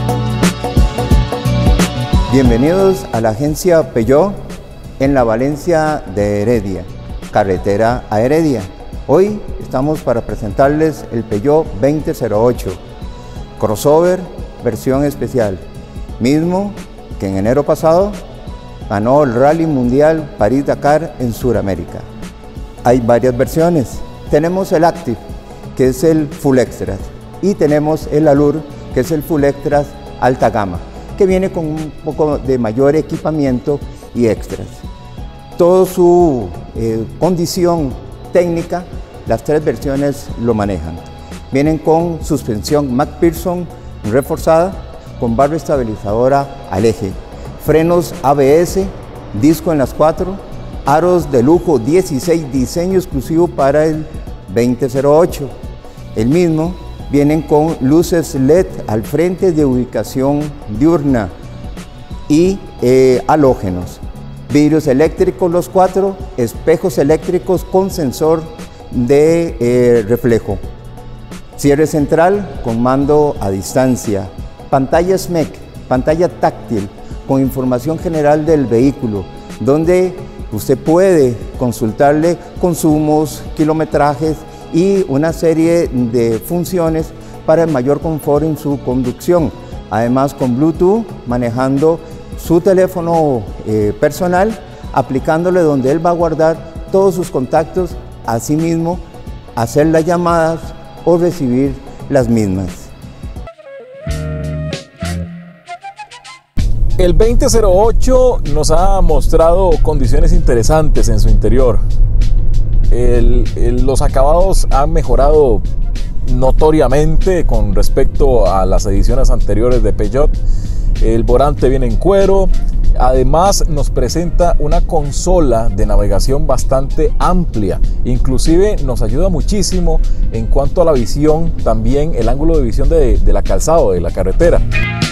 Bienvenidos a la agencia Peugeot en la Valencia de Heredia, carretera a Heredia. Hoy estamos para presentarles el Peugeot 2008, crossover versión especial, mismo que en enero pasado ganó el Rally Mundial París-Dakar en Sudamérica. Hay varias versiones. Tenemos el Active, que es el Full Extras, y tenemos el Allure, que es el Full Extras alta gama, que viene con un poco de mayor equipamiento y extras. Toda su condición técnica, las tres versiones lo manejan. Vienen con suspensión McPherson reforzada, con barra estabilizadora al eje, frenos ABS, disco en las 4, aros de lujo 16, diseño exclusivo para el 2008. El mismo vienen con luces LED al frente de ubicación diurna y halógenos, vidrios eléctricos los 4, espejos eléctricos con sensor de reflejo, cierre central con mando a distancia, pantalla SMEC, pantalla táctil con información general del vehículo, donde usted puede consultarle consumos, kilometrajes y una serie de funciones para el mayor confort en su conducción. Además, con Bluetooth, manejando su teléfono personal, aplicándole donde él va a guardar todos sus contactos, asimismo hacer las llamadas o recibir las mismas. El 2008 nos ha mostrado condiciones interesantes en su interior. Los acabados han mejorado notoriamente con respecto a las ediciones anteriores de Peugeot. El volante viene en cuero, además nos presenta una consola de navegación bastante amplia, inclusive nos ayuda muchísimo en cuanto a la visión, también el ángulo de visión de la calzada, de la carretera.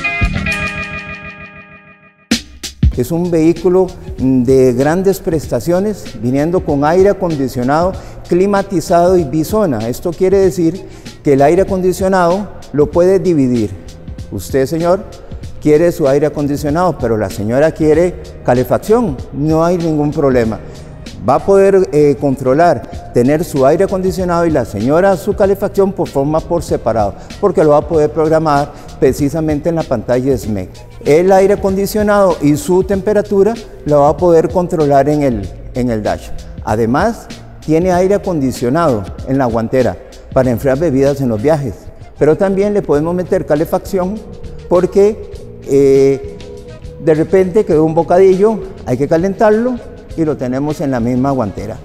Es un vehículo de grandes prestaciones, viniendo con aire acondicionado, climatizado y bisona. Esto quiere decir que el aire acondicionado lo puede dividir. Usted, señor, quiere su aire acondicionado, pero la señora quiere calefacción. No hay ningún problema. Va a poder controlar, tener su aire acondicionado y la señora su calefacción por separado, porque lo va a poder programar precisamente en la pantalla SMEC. El aire acondicionado y su temperatura lo va a poder controlar en el dash. Además, tiene aire acondicionado en la guantera para enfriar bebidas en los viajes, pero también le podemos meter calefacción porque de repente quedó un bocadillo, hay que calentarlo y lo tenemos en la misma guantera.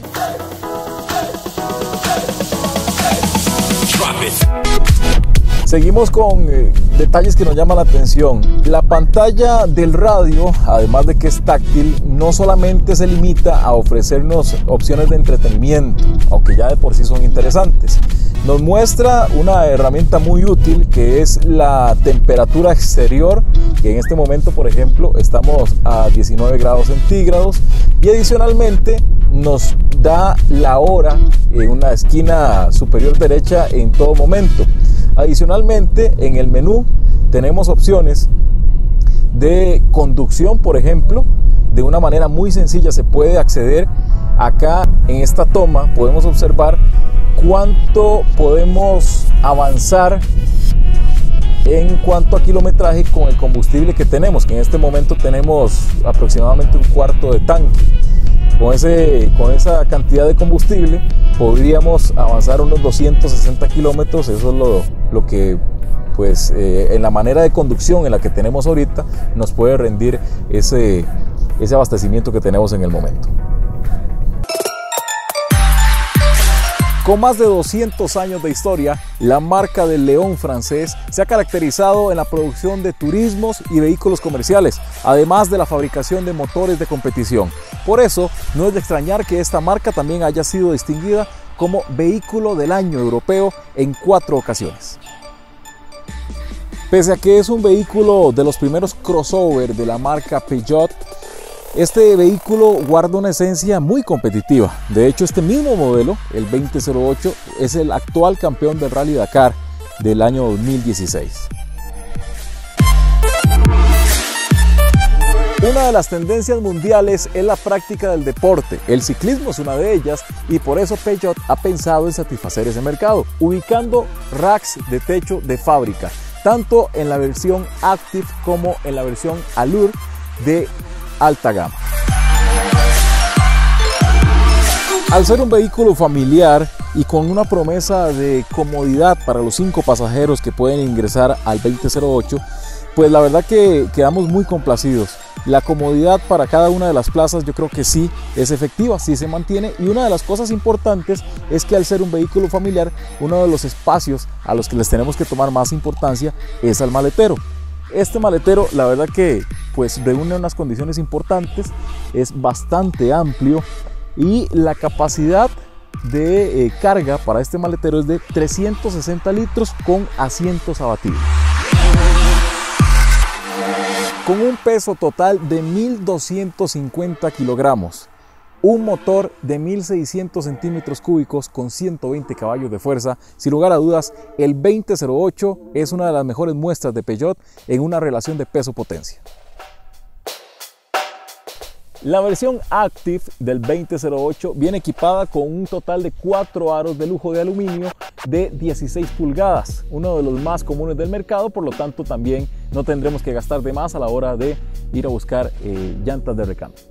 Seguimos con detalles que nos llaman la atención. La pantalla del radio, además de que es táctil, no solamente se limita a ofrecernos opciones de entretenimiento, aunque ya de por sí son interesantes. Nos muestra una herramienta muy útil que es la temperatura exterior, que en este momento, por ejemplo, estamos a 19 grados centígrados, y adicionalmente nos da la hora en una esquina superior derecha en todo momento. Adicionalmente, en el menú tenemos opciones de conducción, por ejemplo. De una manera muy sencilla se puede acceder. Acá en esta toma podemos observar cuánto podemos avanzar en cuanto a kilometraje con el combustible que tenemos, que en este momento tenemos aproximadamente un cuarto de tanque. Con esa cantidad de combustible podríamos avanzar unos 260 kilómetros. Eso es lo que pues en la manera de conducción en la que tenemos ahorita nos puede rendir ese abastecimiento que tenemos en el momento. Con más de 200 años de historia, la marca del León francés se ha caracterizado en la producción de turismos y vehículos comerciales, además de la fabricación de motores de competición. Por eso, no es de extrañar que esta marca también haya sido distinguida como Vehículo del Año Europeo en 4 ocasiones. Pese a que es un vehículo de los primeros crossover de la marca Peugeot, este vehículo guarda una esencia muy competitiva. De hecho, este mismo modelo, el 2008, es el actual campeón del Rally Dakar del año 2016. Una de las tendencias mundiales es la práctica del deporte. El ciclismo es una de ellas y por eso Peugeot ha pensado en satisfacer ese mercado, ubicando racks de techo de fábrica, tanto en la versión Active como en la versión Allure de alta gama. Al ser un vehículo familiar y con una promesa de comodidad para los 5 pasajeros que pueden ingresar al 2008, pues la verdad que quedamos muy complacidos. La comodidad para cada una de las plazas yo creo que sí es efectiva, sí se mantiene, y una de las cosas importantes es que al ser un vehículo familiar, uno de los espacios a los que les tenemos que tomar más importancia es al maletero. Este maletero la verdad que pues reúne unas condiciones importantes, es bastante amplio y la capacidad de carga para este maletero es de 360 litros con asientos abatibles. Con un peso total de 1.250 kilogramos, un motor de 1.600 centímetros cúbicos con 120 caballos de fuerza, sin lugar a dudas, el 2008 es una de las mejores muestras de Peugeot en una relación de peso-potencia. La versión Active del 2008 viene equipada con un total de 4 aros de lujo de aluminio de 16 pulgadas, uno de los más comunes del mercado, por lo tanto también no tendremos que gastar de más a la hora de ir a buscar llantas de recambio.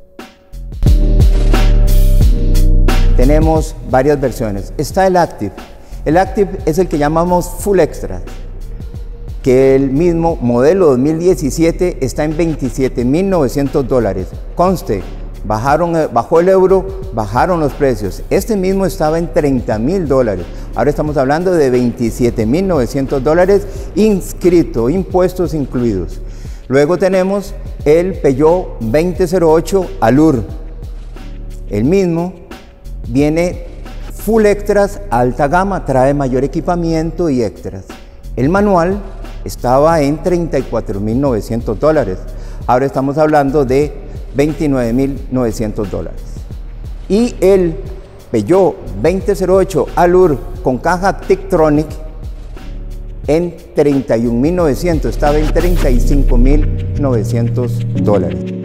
Tenemos varias versiones. Está el Active. El Active es el que llamamos Full Extra, que el mismo modelo 2017 está en $27.900. Conste, bajó el euro, bajaron los precios. Este mismo estaba en $30.000. Ahora estamos hablando de $27.900 inscrito, impuestos incluidos. Luego tenemos el Peugeot 2008 Allure. El mismo viene full extras, alta gama, trae mayor equipamiento y extras. El manual estaba en $34.900. Ahora estamos hablando de $29.900. Y el Peugeot 2008 Allure con caja Tiptronic en $31.900, estaba en $35.900.